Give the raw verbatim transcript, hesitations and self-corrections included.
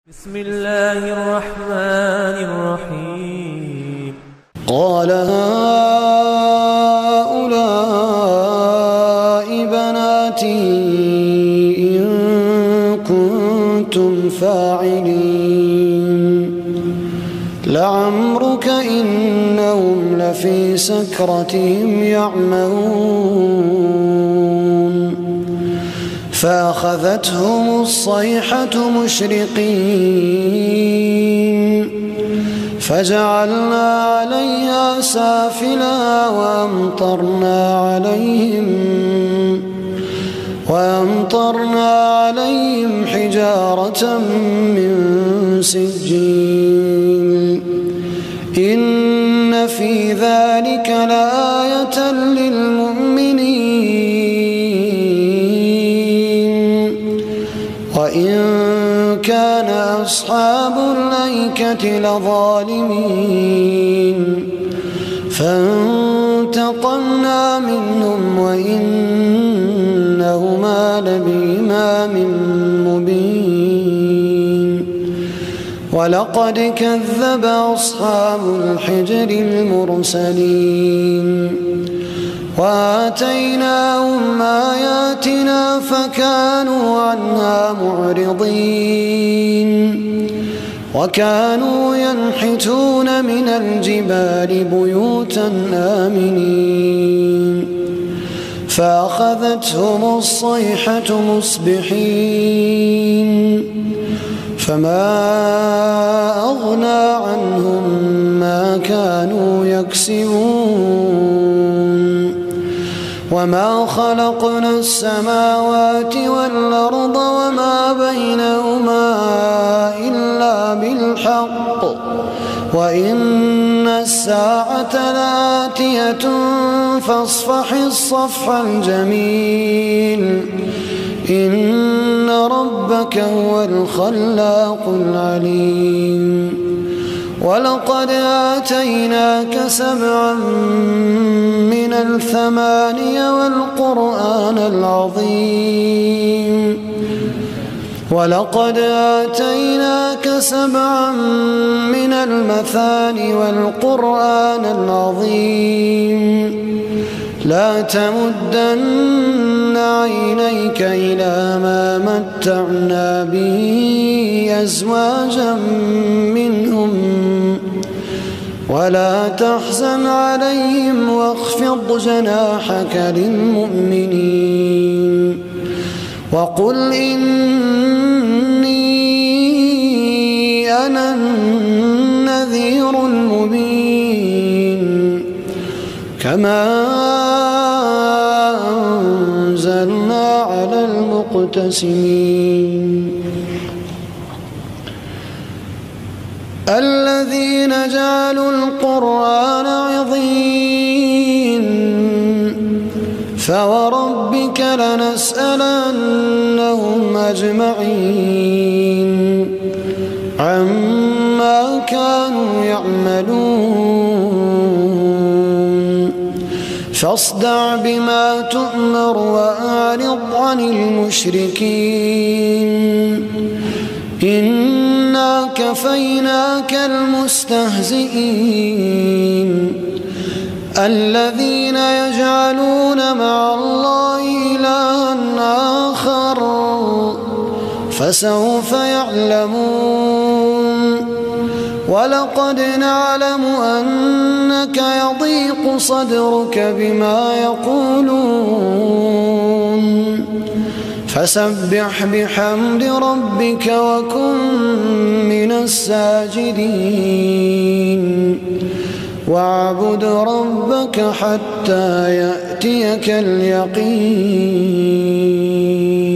بسم الله الرحمن الرحيم. قال هؤلاء بناتي إن كنتم فاعلين لعمرك إنهم لفي سكرتهم يعمهون فأخذتهم الصيحة مشرقين فجعلنا عليها سافلها وأمطرنا عليهم وأمطرنا عليهم حجارة من سجيل إن في ذلك لآية للمؤمنين وإن كان أصحاب الأيكة لظالمين فانتقمنا منهم وإنهما لبإمام مبين ولقد كذب أصحاب الحجر المرسلين وآتيناهم آياتنا فكانوا عنها معرضين وكانوا ينحتون من الجبال بيوتا آمنين فأخذتهم الصيحة مصبحين فما أغنى عنهم ما كانوا يكسبون وما خلقنا السماوات والأرض وما بينهما إلا بالحق وإن الساعة لآتية فاصفح الصفح الجميل إن ربك هو الخلاق العليم ولقد آتيناك سبعا من الثماني والقرآن العظيم ولقد آتيناك سبعا من المثاني والقرآن العظيم لا تمدن عينيك إلى ما متعنا به أزواجا منهم ولا تحزن عليهم واخفض جناحك للمؤمنين وقل إني أنا النذير المبين كما أنزلنا على المقتسمين الذين جعلوا القرآن عضين فوربك لنسألنهم أجمعين عما كانوا يعملون فاصدع بما تؤمر وأعرض عن المشركين إنا كفيناك المستهزئين الذين يجعلون مع الله إلها آخر فسوف يعلمون ولقد نعلم أنك يضيق صدرك بما يقولون فسبح بحمد ربك وكن من الساجدين واعبد ربك حتى يأتيك اليقين.